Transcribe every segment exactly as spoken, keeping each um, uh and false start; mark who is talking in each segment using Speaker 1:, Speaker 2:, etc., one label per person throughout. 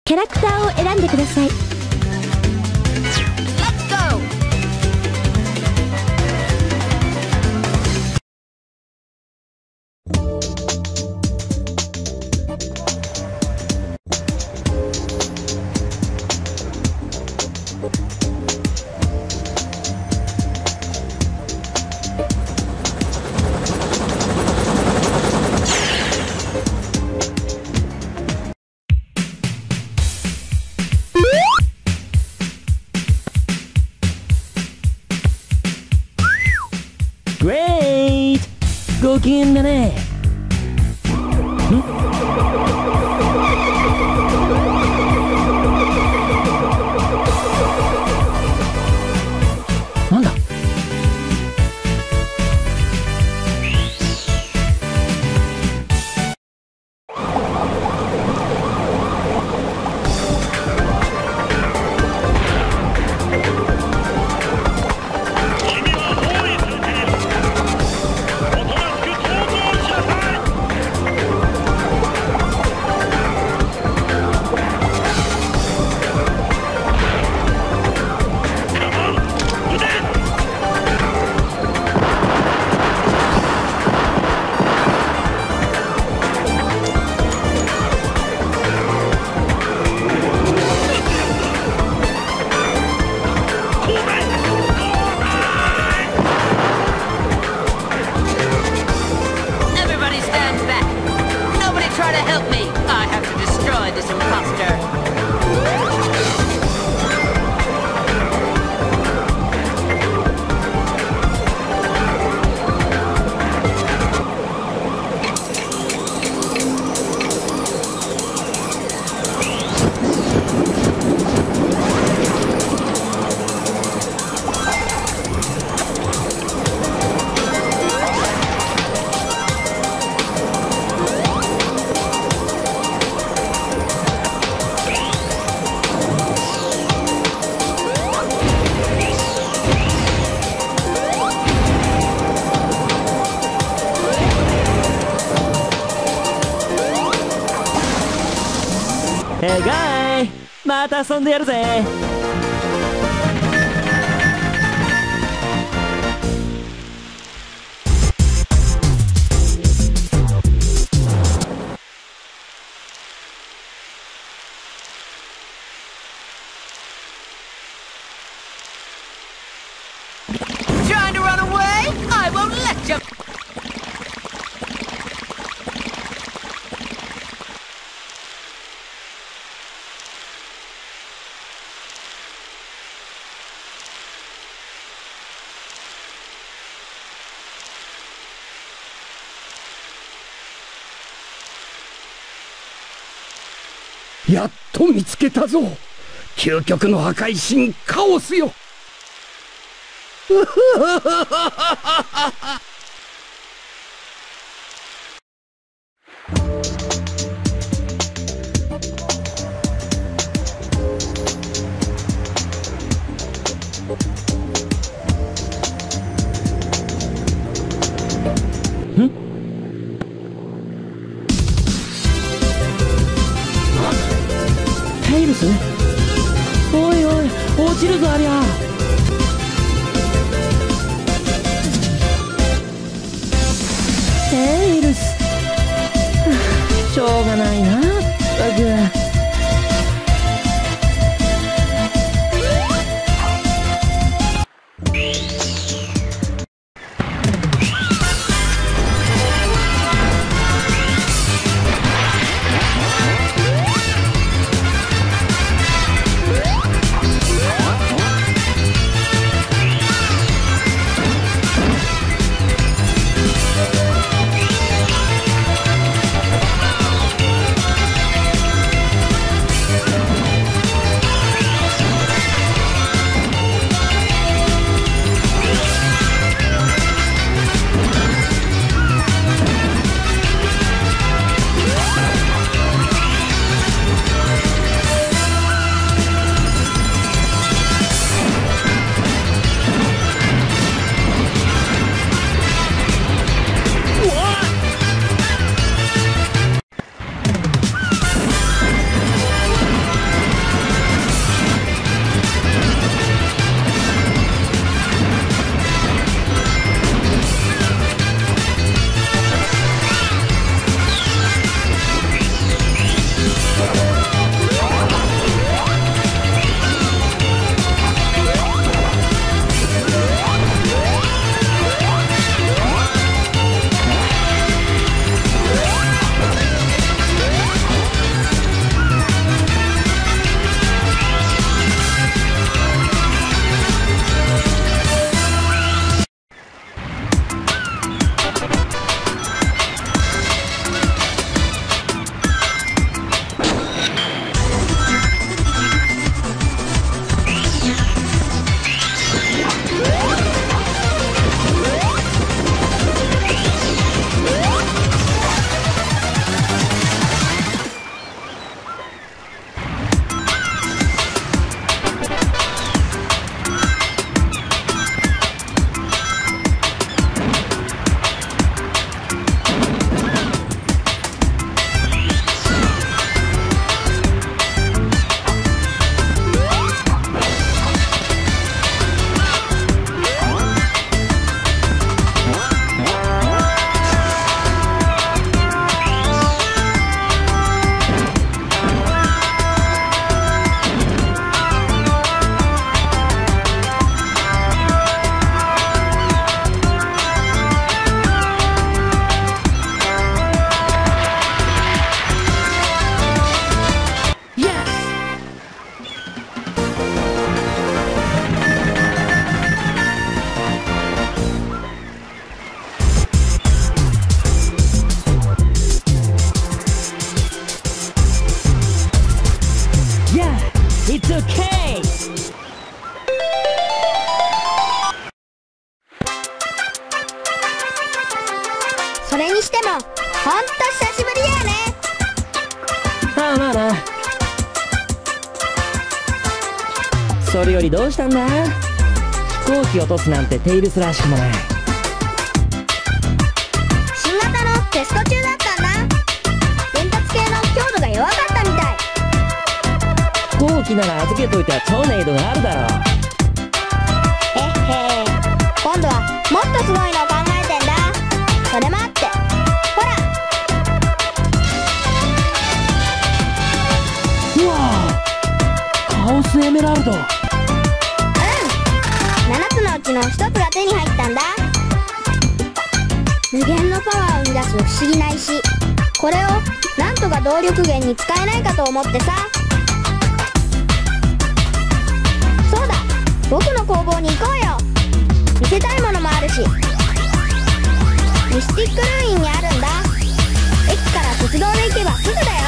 Speaker 1: キャラクターを選んでください。
Speaker 2: グレート、ご機嫌だね。ん？なんだ？えがい、また遊んでやるぜ。
Speaker 3: Trying to run away? I won't let you.
Speaker 4: やっと見つけたぞ。究極の破壊神カオスよ。
Speaker 2: テイルス？おいおい、落ちるぞありゃ。テイルス、しょうがないな、バグ。 Yeah, it's okay!
Speaker 1: それにしてもほんと久しぶりだよね。
Speaker 2: まあまあな。それよりどうしたんだ？飛行機落とすなんてテイルスらしくもない。
Speaker 1: 新型のテスト中だったんだ。伝達系の強度が弱かったみたい。
Speaker 2: 飛行機なら預けといたら超音速度があるだろう。
Speaker 1: えっへー、今度はもっとすごいのを考えてんだ。それもあってほら。
Speaker 2: うわあ、カオスエメラルド。
Speaker 1: うん、ななつのうちのひとつが手に入ったんだ。無限のパワーを生み出す不思議な石、これをなんとか動力源に使えないかと思ってさ。そうだ、僕の工房に行こうよ。見せたいものもあるし。ミスティックルーインにあるんだ。駅から鉄道で行けばすぐだよ。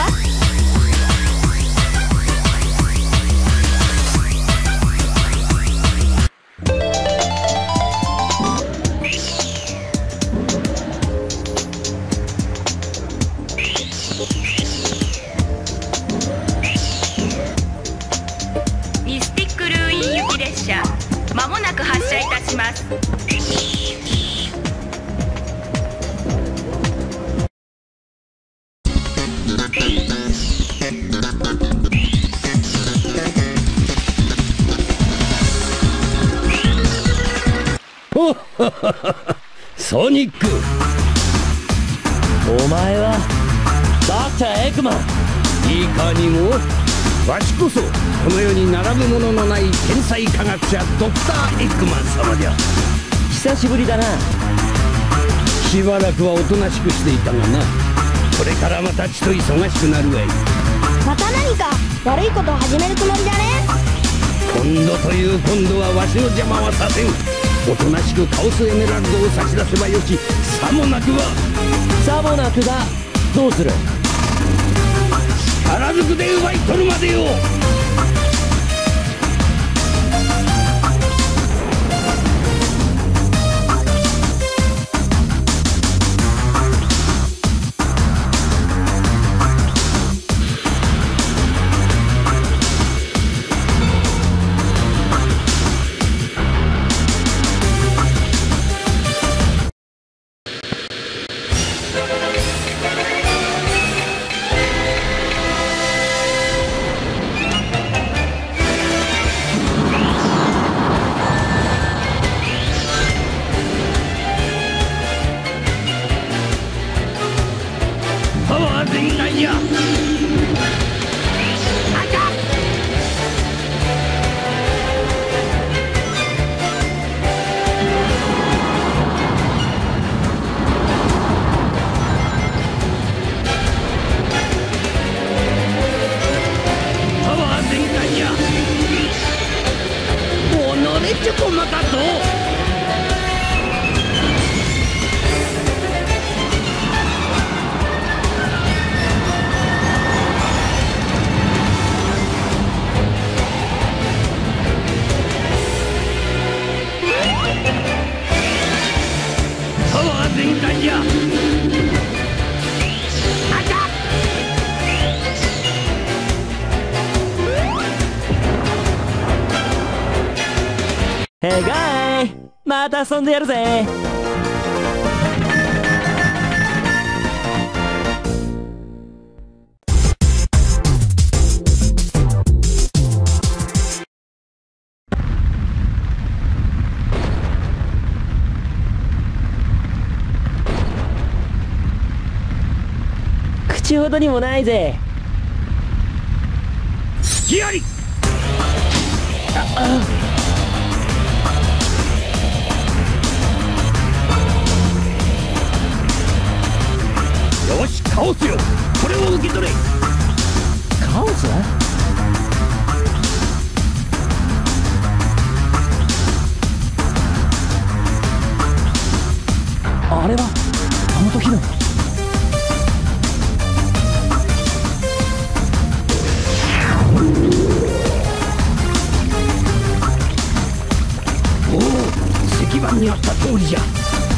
Speaker 5: ミスティックルーイン行き列車、まもなく発車いたします。
Speaker 4: ほっはっはっはソニック、
Speaker 2: お前はドクターエッグマン。
Speaker 4: いいかにもわしこそこの世に並ぶもののない天才科学者ドクターエッグマン様じゃ。
Speaker 2: 久しぶりだな。
Speaker 4: しばらくはおとなしくしていたがな、これからまたちと忙しくなるわい。
Speaker 1: また何か悪いことを始めるつもりだね。
Speaker 4: 今度という今度はわしの邪魔はさせん。おとなしくカオスエメラルドを差し出せばよし。さもなくば
Speaker 2: さもなくだ。どうする？
Speaker 4: 力ずくで奪い取るまでよ。パワー全開や。パワー全開や。もう乗れちょこまかと。パワー全開や。
Speaker 2: へいがい、また遊んでやるぜ。口ほどにもないぜ。
Speaker 4: 隙あり。よし、カオスよ、これを受け取れ。
Speaker 2: カオス？あれはあの時の。
Speaker 4: 通りじゃ。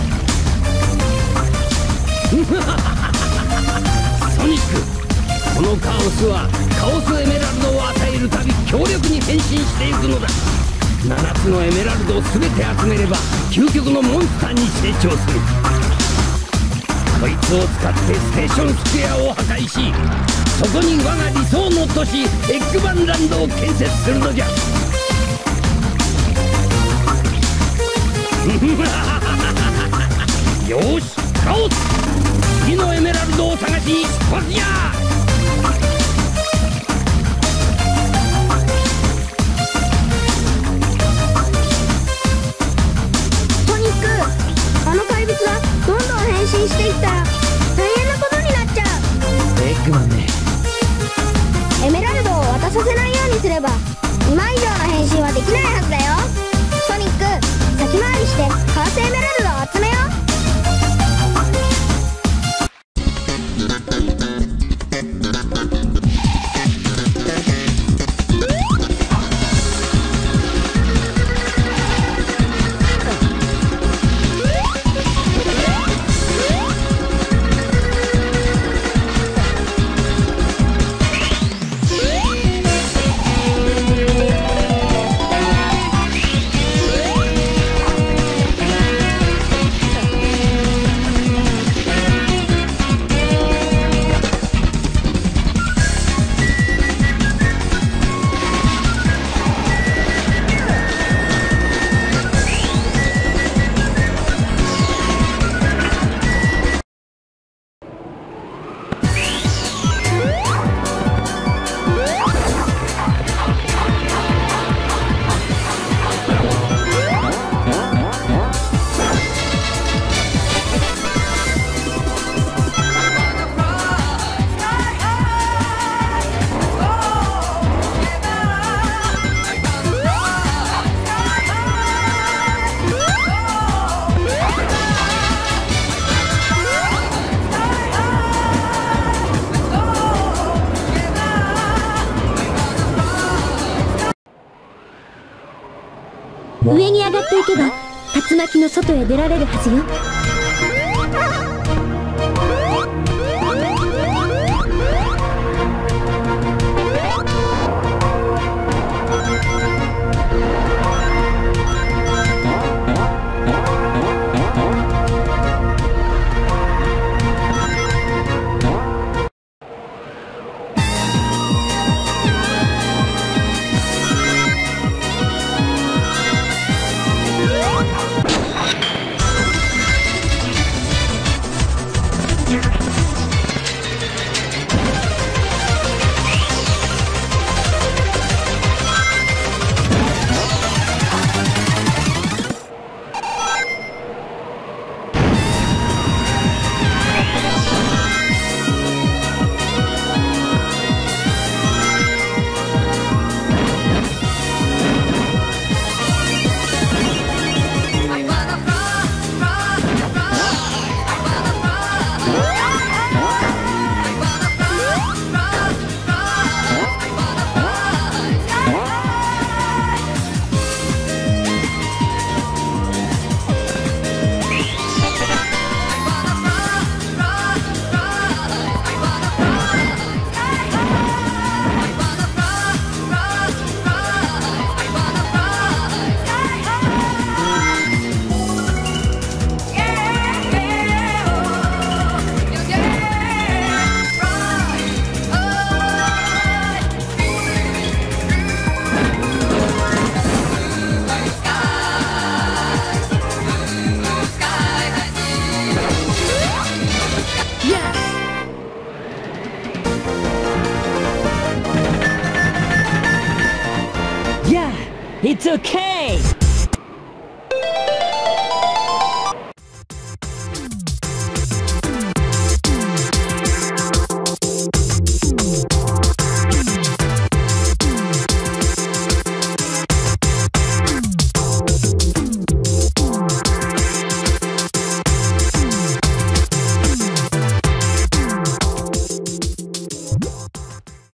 Speaker 4: ソニック、このカオスはカオスエメラルドを与えるたび強力に変身していくのだ。ななつのエメラルドを全て集めれば究極のモンスターに成長する。こいつを使ってステーションスクエアを破壊し、そこに我が理想の都市エッグバンランドを建設するのじゃ。よーし、カオス、次のエメラルドを探しに出発じゃ。
Speaker 1: ソニック、あの怪物がどんどん変身していったら大変なことになっちゃう。
Speaker 2: エッグマンね。
Speaker 1: エメラルドを渡させないようにすれば今以上の変身はできないはずだよ。ソニック、先回りしてカオスエメラルドを集めよう。
Speaker 6: 上に上がっていけば竜巻の外へ出られるはずよ。
Speaker 2: It's okay!